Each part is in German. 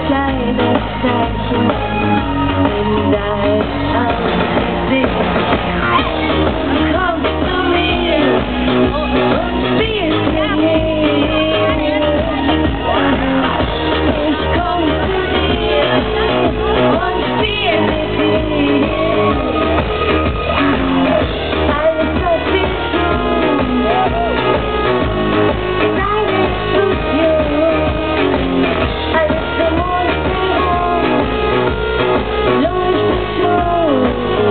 kleines Zeichen in dein Angesicht. Kommst du mir und spielst mit mir. Ich komm zu dir und spiel mit dir. Alles, was wir tun, deine Illusion. Alles im Mond leuchtet schon.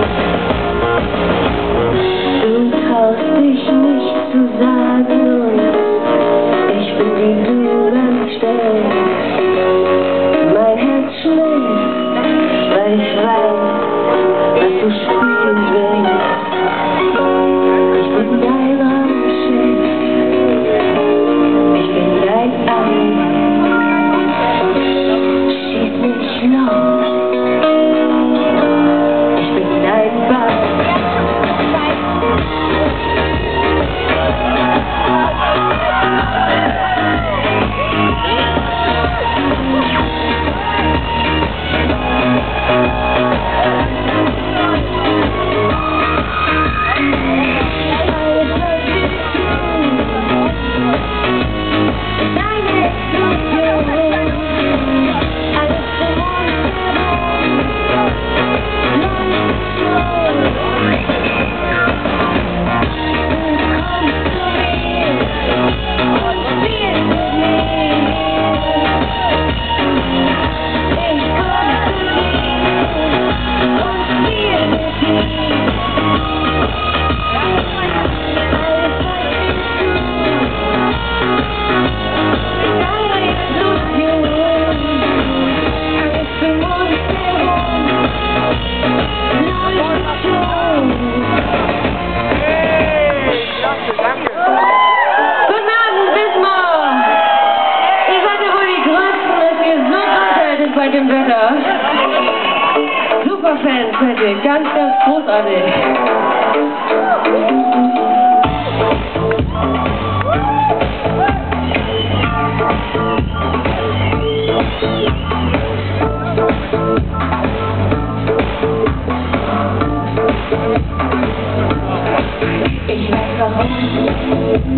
Du traust dich nicht zu sagen und ich bin wie du ganz still. Mein Herz schlägt, weil ich weiß, was du spielen willst. Ich bin dein Raumschiff, ich bin dein Ei. Schieß mich los, ich bin dein Ball. Bei dem Wetter. Super Fans, bitte. Ganz, ganz großartig. Ich weiß warum.